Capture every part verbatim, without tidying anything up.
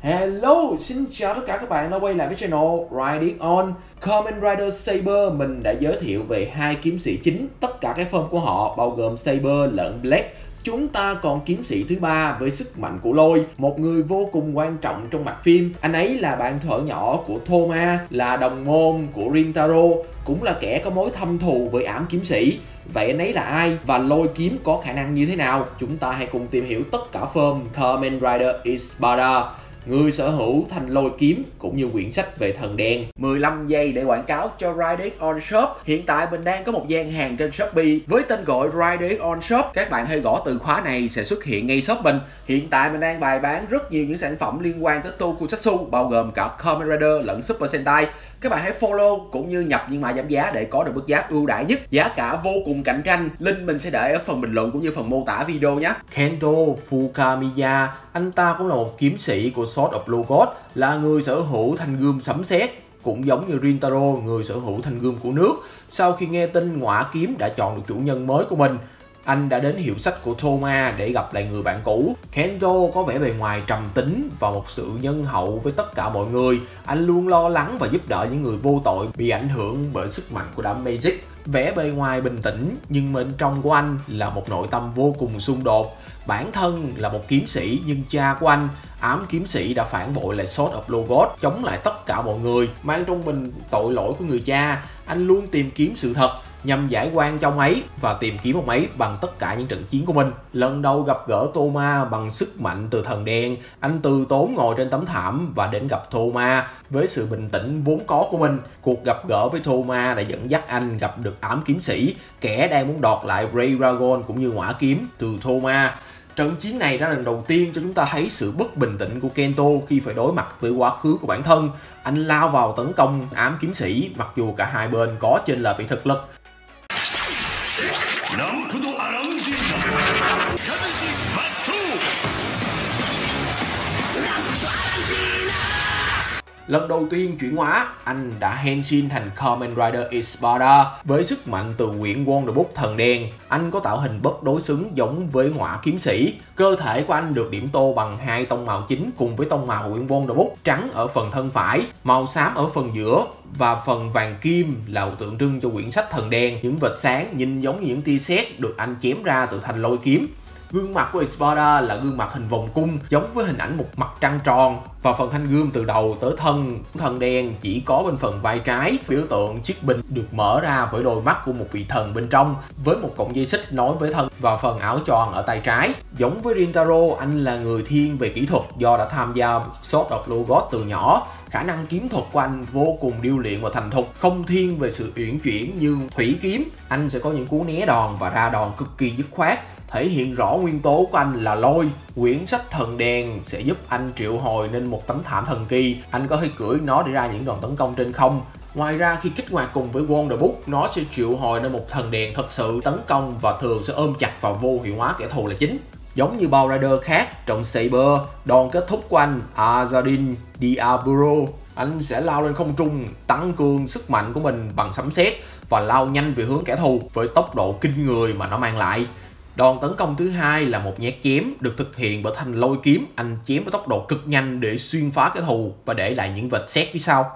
Hello, xin chào tất cả các bạn đã quay lại với channel Riding On. Kamen Rider Saber mình đã giới thiệu về hai kiếm sĩ chính, tất cả các form của họ bao gồm Saber lẫn Black. Chúng ta còn kiếm sĩ thứ ba với sức mạnh của Lôi, một người vô cùng quan trọng trong mạch phim. Anh ấy là bạn thuở nhỏ của Thoma, là đồng môn của Rintaro, cũng là kẻ có mối thâm thù với ám kiếm sĩ. Vậy anh ấy là ai và Lôi kiếm có khả năng như thế nào? Chúng ta hãy cùng tìm hiểu tất cả form Kamen Rider Espada, người sở hữu thanh lôi kiếm cũng như quyển sách về thần đen. Mười lăm giây để quảng cáo cho Riding On Shop. Hiện tại mình đang có một gian hàng trên Shopee với tên gọi Riding On Shop. Các bạn hay gõ từ khóa này sẽ xuất hiện ngay shop mình. Hiện tại mình đang bày bán rất nhiều những sản phẩm liên quan tới Tokusatsu, bao gồm cả Kamen Rider lẫn Super Sentai. Các bạn hãy follow cũng như nhập những mã giảm giá để có được mức giá ưu đãi nhất. Giá cả vô cùng cạnh tranh. Link mình sẽ để ở phần bình luận cũng như phần mô tả video nhé. Kento Fukamiya, anh ta cũng là một kiếm sĩ của Sword of Blue God, là người sở hữu thanh gươm sấm sét, cũng giống như Rintaro, người sở hữu thanh gươm của nước. Sau khi nghe tin Ngõa Kiếm đã chọn được chủ nhân mới của mình, anh đã đến hiệu sách của Thoma để gặp lại người bạn cũ. Kento có vẻ bề ngoài trầm tính và một sự nhân hậu với tất cả mọi người. Anh luôn lo lắng và giúp đỡ những người vô tội bị ảnh hưởng bởi sức mạnh của đám Magic. Vẻ bề ngoài bình tĩnh nhưng bên trong của anh là một nội tâm vô cùng xung đột. Bản thân là một kiếm sĩ nhưng cha của anh, ám kiếm sĩ, đã phản bội lại Sword of Blue God, chống lại tất cả mọi người, mang trong mình tội lỗi của người cha. Anh luôn tìm kiếm sự thật nhằm giải oan cho ông ấy và tìm kiếm ông ấy bằng tất cả những trận chiến của mình. Lần đầu gặp gỡ Thoma bằng sức mạnh từ thần đen, anh từ tốn ngồi trên tấm thảm và đến gặp Thoma với sự bình tĩnh vốn có của mình. Cuộc gặp gỡ với Thoma đã dẫn dắt anh gặp được ám kiếm sĩ, kẻ đang muốn đoạt lại Ray Dragon cũng như Ngõa Kiếm từ Thoma. Trận chiến này đã lần đầu tiên cho chúng ta thấy sự bất bình tĩnh của Kento khi phải đối mặt với quá khứ của bản thân. Anh lao vào tấn công ám kiếm sĩ mặc dù cả hai bên có chênh lệch về thực lực. Lần đầu tiên chuyển hóa, anh đã henshin thành Kamen Rider Espada với sức mạnh từ quyển Wonder Book thần đen. Anh có tạo hình bất đối xứng giống với Ngõa kiếm sĩ. Cơ thể của anh được điểm tô bằng hai tông màu chính cùng với tông màu quyển Wonder Book, trắng ở phần thân phải, màu xám ở phần giữa và phần vàng kim là tượng trưng cho quyển sách thần đen. Những vệt sáng nhìn giống như những tia sét được anh chém ra từ thanh lôi kiếm. Gương mặt của Espada là gương mặt hình vòng cung giống với hình ảnh một mặt trăng tròn, và phần thanh gươm từ đầu tới thân thần đen chỉ có bên phần vai trái. Biểu tượng chiếc bình được mở ra với đôi mắt của một vị thần bên trong với một cọng dây xích nối với thân và phần áo tròn ở tay trái. Giống với Rintaro, anh là người thiên về kỹ thuật do đã tham gia Sword of Blue God từ nhỏ. Khả năng kiếm thuật của anh vô cùng điêu luyện và thành thục, không thiên về sự uyển chuyển như thủy kiếm. Anh sẽ có những cú né đòn và ra đòn cực kỳ dứt khoát, thể hiện rõ nguyên tố của anh là lôi. Quyển sách thần đen sẽ giúp anh triệu hồi nên một tấm thảm thần kỳ. Anh có thể cưỡi nó để ra những đòn tấn công trên không. Ngoài ra, khi kích hoạt cùng với Wonder Book, nó sẽ triệu hồi nên một thần đèn thật sự tấn công và thường sẽ ôm chặt và vô hiệu hóa kẻ thù là chính. Giống như bao rider khác, trong Saber, đòn kết thúc của anh Azadin Diablo, anh sẽ lao lên không trung, tăng cường sức mạnh của mình bằng sấm sét và lao nhanh về hướng kẻ thù với tốc độ kinh người mà nó mang lại. Đòn tấn công thứ hai là một nhát chém được thực hiện bởi thanh lôi kiếm. Anh chém với tốc độ cực nhanh để xuyên phá kẻ thù và để lại những vệt sét phía sau.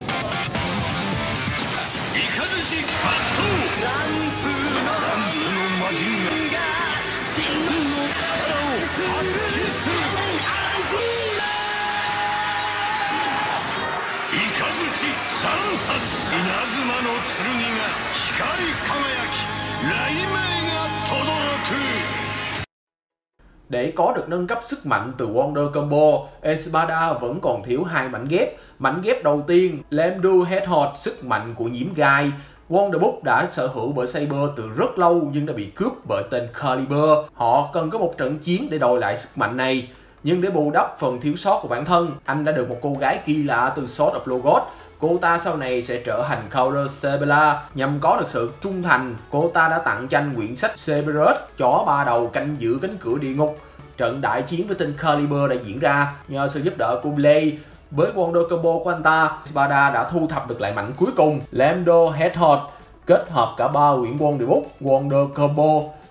Để có được nâng cấp sức mạnh từ Wonder Combo, Espada vẫn còn thiếu hai mảnh ghép. Mảnh ghép đầu tiên, Lemdu Headhot, sức mạnh của nhiễm gai. Wonder Book đã sở hữu bởi Saber từ rất lâu nhưng đã bị cướp bởi tên Caliber. Họ cần có một trận chiến để đòi lại sức mạnh này. Nhưng để bù đắp phần thiếu sót của bản thân, anh đã được một cô gái kỳ lạ từ Sword of Blue God. Cô ta sau này sẽ trở thành Counter Sebela. Nhằm có được sự trung thành, cô ta đã tặng cho anh quyển sách Severus, chó ba đầu canh giữ cánh cửa địa ngục. Trận đại chiến với tên Caliber đã diễn ra nhờ sự giúp đỡ của Blade. Với Wonder Combo của anh ta, Espada đã thu thập được lại mảnh cuối cùng, Lemdo Headhot, kết hợp cả ba quyển Wonder Book, Wonder Combo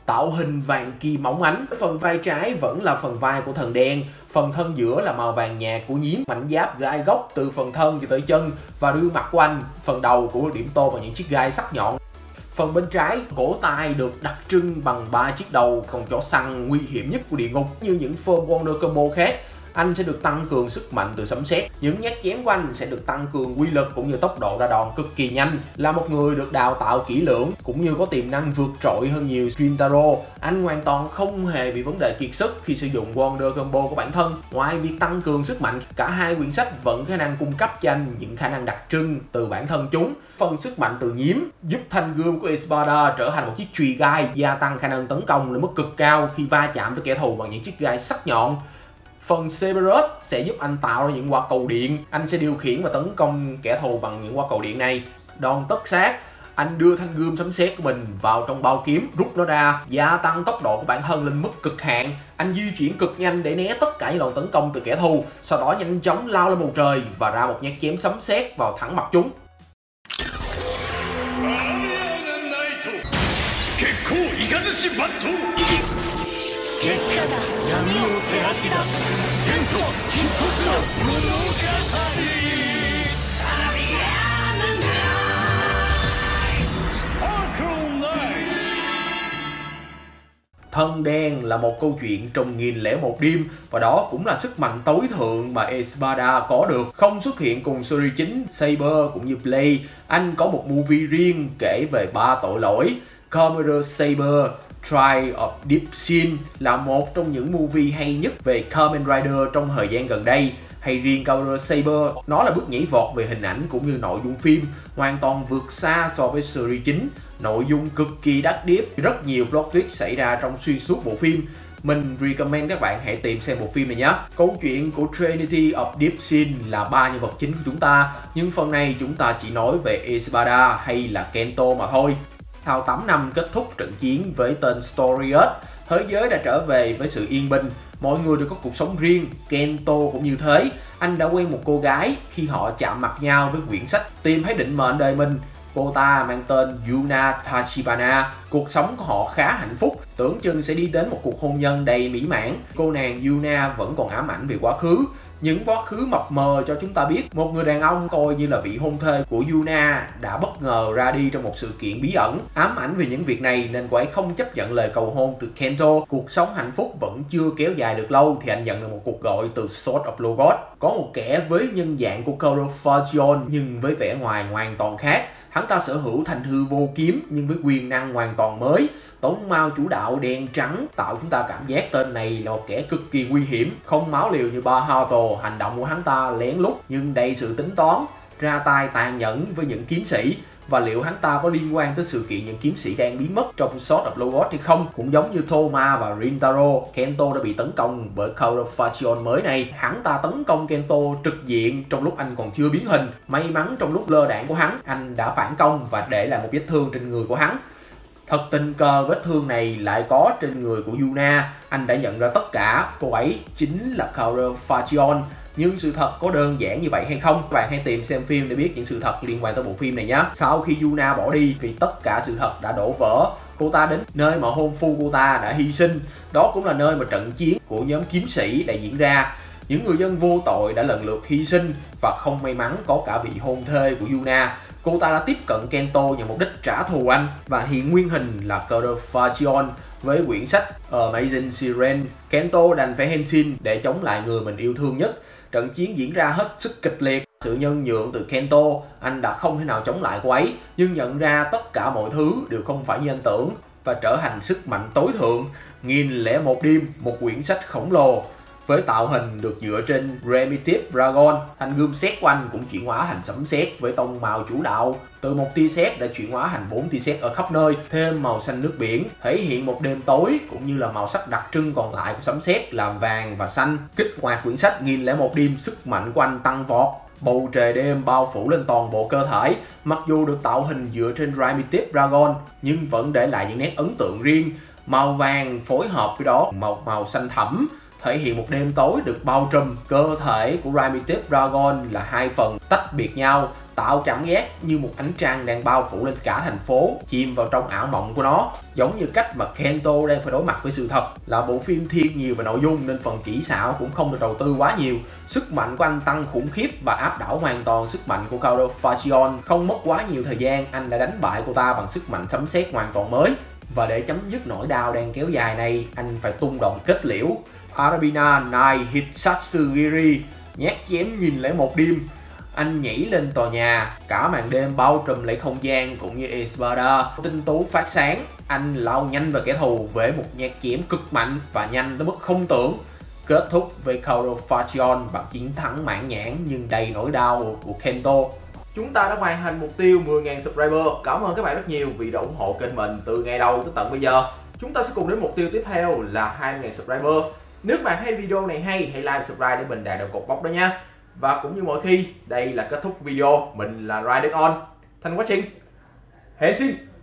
tạo hình vàng kim óng ánh. Phần vai trái vẫn là phần vai của thần đen, phần thân giữa là màu vàng nhạt của nhím, mảnh giáp gai góc từ phần thân cho tới chân và gương mặt của anh, phần đầu cũng được điểm tô bằng những chiếc gai sắc nhọn. Phần bên trái, cổ tay được đặc trưng bằng ba chiếc đầu con chó săn nguy hiểm nhất của địa ngục. Như những form Wonder Combo khác, anh sẽ được tăng cường sức mạnh từ sấm sét. Những nhát chém của anh sẽ được tăng cường quy lực cũng như tốc độ ra đòn cực kỳ nhanh. Là một người được đào tạo kỹ lưỡng cũng như có tiềm năng vượt trội hơn nhiều Rintaro, anh hoàn toàn không hề bị vấn đề kiệt sức khi sử dụng Wonder Combo của bản thân. Ngoài việc tăng cường sức mạnh, cả hai quyển sách vẫn có khả năng cung cấp cho anh những khả năng đặc trưng từ bản thân chúng. Phần sức mạnh từ nhím giúp thanh gươm của Espada trở thành một chiếc chùy gai, gia tăng khả năng tấn công lên mức cực cao khi va chạm với kẻ thù bằng những chiếc gai sắc nhọn. Phần Cerberus sẽ giúp anh tạo ra những quả cầu điện. Anh sẽ điều khiển và tấn công kẻ thù bằng những quả cầu điện này. Đòn tất sát, anh đưa thanh gươm sấm sét của mình vào trong bao kiếm, rút nó ra, gia tăng tốc độ của bản thân lên mức cực hạn. Anh di chuyển cực nhanh để né tất cả những đòn tấn công từ kẻ thù, sau đó nhanh chóng lao lên bầu trời và ra một nhát chém sấm sét vào thẳng mặt chúng. Thân đen là một câu chuyện trong nghìn lẻ một đêm và đó cũng là sức mạnh tối thượng mà Espada có được. Không xuất hiện cùng series chính, Saber cũng như Blade, anh có một movie riêng kể về ba tội lỗi. Commander Saber Trial of Deep Sin là một trong những movie hay nhất về Kamen Rider trong thời gian gần đây. Hay riêng Commander Saber, nó là bước nhảy vọt về hình ảnh cũng như nội dung phim, hoàn toàn vượt xa so với series chính. Nội dung cực kỳ đắt điếp, rất nhiều plot twist xảy ra trong xuyên suốt bộ phim. Mình recommend các bạn hãy tìm xem bộ phim này nhé. Câu chuyện của Trinity of Deep Sin là ba nhân vật chính của chúng ta, nhưng phần này chúng ta chỉ nói về Espada hay là Kento mà thôi. Sau tám năm kết thúc trận chiến với tên Storius, thế giới đã trở về với sự yên bình. Mọi người đều có cuộc sống riêng, Kento cũng như thế. Anh đã quen một cô gái, khi họ chạm mặt nhau với quyển sách Tìm thấy định mệnh đời mình. Cô ta mang tên Yuna Tachibana. Cuộc sống của họ khá hạnh phúc, tưởng chừng sẽ đi đến một cuộc hôn nhân đầy mỹ mãn. Cô nàng Yuna vẫn còn ám ảnh về quá khứ. Những quá khứ mập mờ cho chúng ta biết một người đàn ông coi như là vị hôn thê của Yuna đã bất ngờ ra đi trong một sự kiện bí ẩn. Ám ảnh về những việc này nên cô ấy không chấp nhận lời cầu hôn từ Kento. Cuộc sống hạnh phúc vẫn chưa kéo dài được lâu thì anh nhận được một cuộc gọi từ Sword of Logos. Có một kẻ với nhân dạng của Kuro Fagion nhưng với vẻ ngoài hoàn toàn khác. Hắn ta sở hữu thành hư vô kiếm nhưng với quyền năng hoàn toàn mới. Tống mao chủ đạo đen trắng tạo chúng ta cảm giác tên này là một kẻ cực kỳ nguy hiểm. Không máu liều như Bahato, hành động của hắn ta lén lút nhưng đầy sự tính toán, ra tay tàn nhẫn với những kiếm sĩ. Và liệu hắn ta có liên quan tới sự kiện những kiếm sĩ đang biến mất trong Sword of Logos hay không? Cũng giống như Thoma và Rintaro, Kento đã bị tấn công bởi Kuro Fagion mới này. Hắn ta tấn công Kento trực diện trong lúc anh còn chưa biến hình. May mắn trong lúc lơ đạn của hắn, anh đã phản công và để lại một vết thương trên người của hắn. Thật tình cờ vết thương này lại có trên người của Yuna. Anh đã nhận ra tất cả cô ấy chính là Kuro Fagion. Nhưng sự thật có đơn giản như vậy hay không? Các bạn hãy tìm xem phim để biết những sự thật liên quan tới bộ phim này nhé. Sau khi Yuna bỏ đi thì tất cả sự thật đã đổ vỡ. Cô ta đến nơi mà hôn phu cô ta đã hy sinh. Đó cũng là nơi mà trận chiến của nhóm kiếm sĩ đã diễn ra. Những người dân vô tội đã lần lượt hy sinh và không may mắn có cả vị hôn thê của Yuna. Cô ta đã tiếp cận Kento nhằm mục đích trả thù anh và hiện nguyên hình là Kuro Fagion. Với quyển sách Amazing Siren, Kento đành phải hen xin để chống lại người mình yêu thương nhất. Trận chiến diễn ra hết sức kịch liệt. Sự nhân nhượng từ Kento, anh đã không thể nào chống lại cô ấy, nhưng nhận ra tất cả mọi thứ đều không phải như anh tưởng và trở thành sức mạnh tối thượng. Nghìn lẻ một đêm, một quyển sách khổng lồ với tạo hình được dựa trên Primitive Dragon. Thanh gươm sét của anh cũng chuyển hóa thành sấm sét với tông màu chủ đạo. Từ một tia sét đã chuyển hóa thành bốn tia sét ở khắp nơi, thêm màu xanh nước biển thể hiện một đêm tối cũng như là màu sắc đặc trưng còn lại của sấm sét là vàng và xanh. Kích hoạt quyển sách Nghìn lẻ một đêm, sức mạnh của anh tăng vọt. Bầu trời đêm bao phủ lên toàn bộ cơ thể. Mặc dù được tạo hình dựa trên Primitive Dragon nhưng vẫn để lại những nét ấn tượng riêng. Màu vàng phối hợp với đó màu màu xanh thẫm thể hiện một đêm tối được bao trùm. Cơ thể của Primitive Dragon là hai phần tách biệt nhau, tạo cảm giác như một ánh trăng đang bao phủ lên cả thành phố, chìm vào trong ảo mộng của nó. Giống như cách mà Kento đang phải đối mặt với sự thật. Là bộ phim thiên nhiều về nội dung nên phần kỹ xảo cũng không được đầu tư quá nhiều. Sức mạnh của anh tăng khủng khiếp và áp đảo hoàn toàn sức mạnh của Kaoru Fagion. Không mất quá nhiều thời gian, anh đã đánh bại cô ta bằng sức mạnh sấm sét hoàn toàn mới. Và để chấm dứt nỗi đau đang kéo dài này, anh phải tung động kết liễu. Arabina Nai Hitsatsugiri nhát chém nhìn lấy một đêm. Anh nhảy lên tòa nhà, cả màn đêm bao trùm lấy không gian cũng như Espada. Tinh tú phát sáng, anh lao nhanh vào kẻ thù với một nhát chém cực mạnh và nhanh tới mức không tưởng. Kết thúc với Kaoru Fagion bằng chiến thắng mãn nhãn nhưng đầy nỗi đau của Kento. Chúng ta đã hoàn thành mục tiêu mười nghìn subscriber. Cảm ơn các bạn rất nhiều vì đã ủng hộ kênh mình từ ngày đầu tới tận bây giờ. Chúng ta sẽ cùng đến mục tiêu tiếp theo là hai nghìn subscriber. Nếu bạn thấy video này hay, hãy like và subscribe để mình đạt được cột mốc đó nha. Và cũng như mọi khi, đây là kết thúc video. Mình là Riding On. Thanks for watching. Hẹn xin.